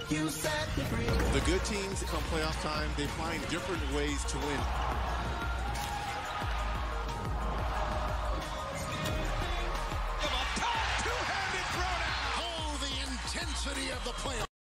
You set me free. The good teams come playoff time, they find different ways to win. Two-handed throwdown. Oh, the intensity of the playoff.